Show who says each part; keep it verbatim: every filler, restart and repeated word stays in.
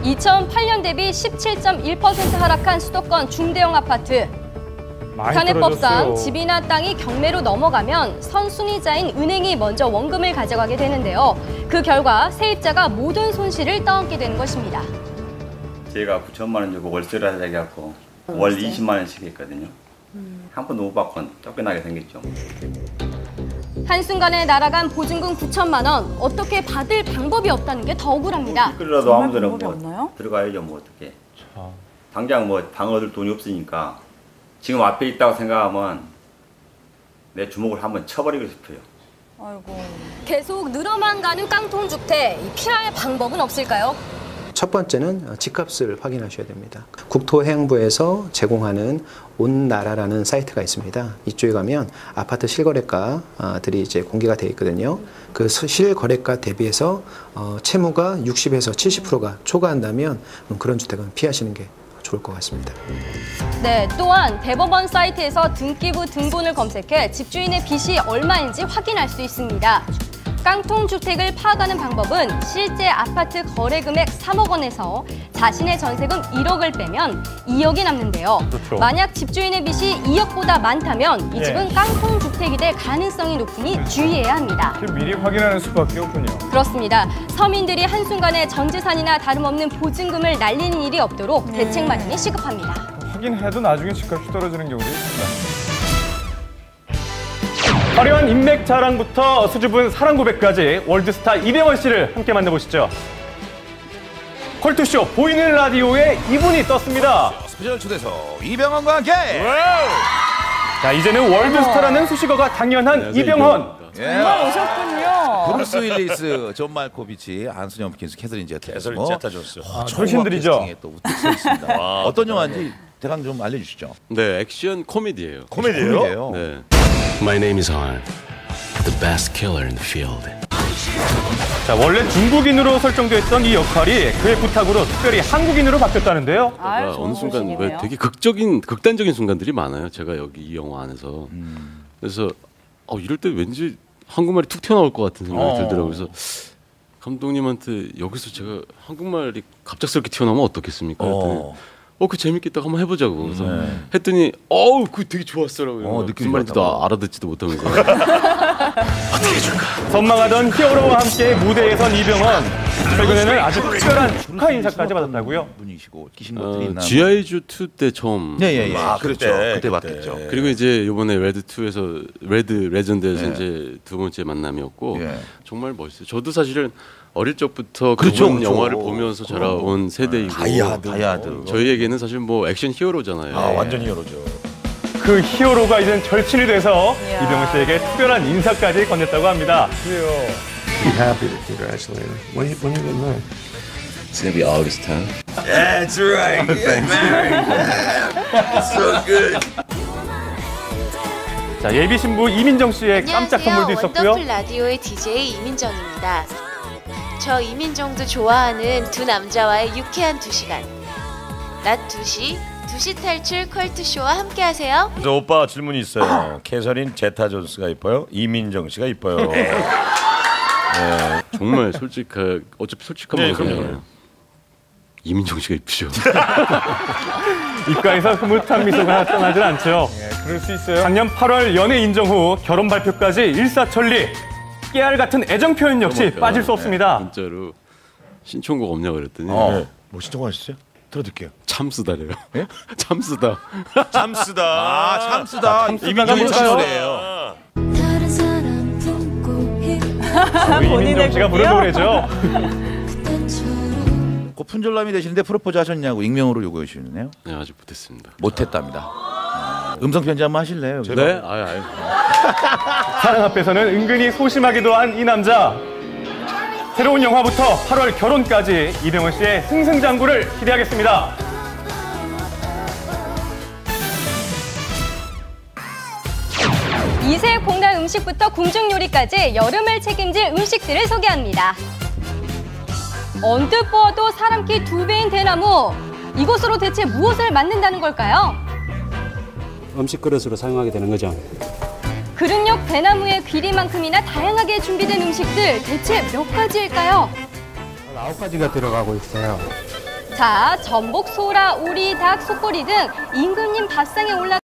Speaker 1: 이천팔 년 대비 십칠 점 일 퍼센트 하락한 수도권 중대형 아파트. 현행법상 집이나 땅이 경매로 넘어가면 선순위자인 은행이 먼저 원금을 가져가게 되는데요. 그 결과 세입자가 모든 손실을 떠안게 되는 것입니다.
Speaker 2: 제가 구천만 원 주고 월세를 하자 해갖고 월 이십만 원씩 했거든요. 음. 한 번도 못 받고 쫓겨나게 생겼죠.
Speaker 1: 한순간에 날아간 보증금 구천만 원. 어떻게 받을 방법이 없다는 게 더 억울합니다.
Speaker 2: 그래도 아무데나 뭐 들어가야죠. 뭐 어떻게. 당장 뭐 방 얻을 돈이 없으니까 지금 앞에 있다고 생각하면 내 주먹을 한번 쳐버리고 싶어요.
Speaker 1: 아이고. 계속 늘어만 가는 깡통주택. 피할 방법은 없을까요?
Speaker 3: 첫 번째는 집값을 확인하셔야 됩니다. 국토해양부에서 제공하는 온나라라는 사이트가 있습니다. 이쪽에 가면 아파트 실거래가들이 이제 공개가 되어 있거든요. 그 실거래가 대비해서 채무가 육십에서 칠십 퍼센트가 초과한다면 그런 주택은 피하시는 게 좋을 것 같습니다.
Speaker 1: 네, 또한 대법원 사이트에서 등기부 등본을 검색해 집주인의 빚이 얼마인지 확인할 수 있습니다. 깡통주택을 파악하는 방법은 실제 아파트 거래금액 삼억 원에서 자신의 전세금 일억을 빼면 이억이 남는데요. 그렇죠. 만약 집주인의 빚이 이억보다 많다면 이 집은 네. 깡통주택이 될 가능성이 높으니 주의해야 합니다.
Speaker 4: 미리 확인하는 수밖에 없군요.
Speaker 1: 그렇습니다. 서민들이 한순간에 전 재산이나 다름없는 보증금을 날리는 일이 없도록 네. 대책 마련이 시급합니다.
Speaker 4: 확인해도 나중에 집값이 떨어지는 경우도 있습니다. 화려한 인맥 자랑부터 수줍은 사랑 고백까지 월드스타 이병헌 씨를 함께 만나보시죠. 컬투쇼 보이는 라디오에 이분이 떴습니다.
Speaker 5: 스페셜 초대석 이병헌과 함께.
Speaker 4: 자, 이제는 월드스타라는 수식어가 당연한 이병헌.
Speaker 6: 정말 오셨군요.
Speaker 5: 브루스 윌리스, 존 말코비치, 안소니 홈킨스, 캐서린 제타
Speaker 7: 캐서린 제타 존스.
Speaker 5: 아,
Speaker 4: 철신들이죠.
Speaker 5: 또 우뚝 서 있습니다. 와, 어떤 영화인지 대강 좀 알려주시죠.
Speaker 7: 네, 액션 코미디예요.
Speaker 5: 코미디예요? 코미디예요?
Speaker 7: 네. My name is Han, the best killer in the field.
Speaker 4: 자, 원래 중국인으로 설정됐던 이 역할이 그의 부탁으로 특별히 한국인으로 바뀌었다는데요.
Speaker 7: 아, 어느 순간 왜 되게 극적인, 극단적인 순간들이 많아요. 제가 여기 이 영화 안에서. 음. 그래서 어, 이럴 때 왠지 한국말이 툭 튀어나올 것 같은 생각이 어. 들더라고요. 그래서 감독님한테 여기서 제가 한국말이 갑작스럽게 튀어나오면 어떻겠습니까? 어. 어, 그 재밌겠다 한번 해보자고. 그래서 네. 했더니 어우, 그 되게 좋았어라고요. 어, 무슨 말인지도 알아듣지도 못하면서. 어떻게 해줄까?
Speaker 4: 선망하던 히어로와 함께 무대에 선 이병헌. 최근에는 아주 특별한 축하 인사까지 받았다고요.
Speaker 5: 분이시고 끼신 것들이 있나?
Speaker 7: 지아이주 투 때 처음.
Speaker 5: 네, 예, 예.
Speaker 7: 아,
Speaker 5: 그렇죠. 그때, 그때 봤겠죠.
Speaker 7: 예. 그리고 이제 이번에 레드 투에서 레드 레전드에서 예. 이제 두 번째 만남이었고 예. 정말 멋있어요. 저도 사실은 어릴 적부터
Speaker 5: 그렇죠,
Speaker 7: 그분
Speaker 5: 그렇죠.
Speaker 7: 영화를 보면서 자라온 세대이고
Speaker 5: 다이아드, 다이아드.
Speaker 7: 저희에게는 사실 뭐 액션 히어로잖아요.
Speaker 5: 아, 완전 히어로죠.
Speaker 4: 그 히어로가 이젠 절친이 돼서 이야. 이병헌 씨에게 특별한 인사까지 건넸다고 합니다.
Speaker 8: 그래요. Be happy to congratulate him. When you when you get married?
Speaker 7: It's gonna be August tenth.
Speaker 5: That's right. Get married. So good.
Speaker 4: 자, 예비 신부 이민정 씨의 깜짝 선물도 있었고요.
Speaker 9: 원더풀 라디오의 디제이 이민정입니다. 저 이민정도 좋아하는 두 남자와의 유쾌한 두 시간. 낮 두 시, 두 시 탈출 컬투쇼와 함께하세요.
Speaker 7: 저 오빠 질문이 있어요. 캐서린 제타 존스가 이뻐요? 이민정 씨가 이뻐요? 네. 정말 솔직하, 어차피 솔직한 네, 말이에요. 이민정 씨가 이쁘죠.
Speaker 4: 입가에서 흐뭇한 미소가 떠나질 않죠. 네, 그럴 수 있어요. 작년 팔월 연애 인정 후 결혼 발표까지 일사천리. 깨알 같은 애정 표현 역시 그러니까, 빠질 수 없습니다.
Speaker 7: 네, 진짜로 신청곡 없냐고 그랬더니
Speaker 5: 어. 네. 뭐 신청하시죠? 들어드릴게요.
Speaker 7: 참쓰다래요. 예? 참쓰다.
Speaker 5: 참쓰다. 아, 참쓰다. 이민정 씨 노래예요.
Speaker 4: 이민정 씨가 부른 노래죠.
Speaker 5: 그 품절남이 되시는데 프로포즈 하셨냐고 익명으로 요구해 주시네요.
Speaker 7: 네, 아직 못했습니다.
Speaker 5: 못했답니다. 음성 편지 한번 하실래요?
Speaker 7: 제가? 네? 아유, 아유.
Speaker 4: 사랑 앞에서는 은근히 소심하기도 한 이 남자. 새로운 영화부터 팔월 결혼까지 이병헌 씨의 승승장구를 기대하겠습니다.
Speaker 1: 이세 공단 음식부터 궁중 요리까지 여름을 책임질 음식들을 소개합니다. 언뜻 보아도 사람 키 두 배인 대나무. 이곳으로 대체 무엇을 만든다는 걸까요?
Speaker 10: 음식 그릇으로 사용하게 되는 거죠.
Speaker 1: 그릇역 대나무의 길이만큼이나 다양하게 준비된 음식들 대체 몇 가지일까요?
Speaker 10: 아홉 가지가 들어가고 있어요.
Speaker 1: 자, 전복, 소라, 오리, 닭, 속꼬리 등 임금님 밥상에 올라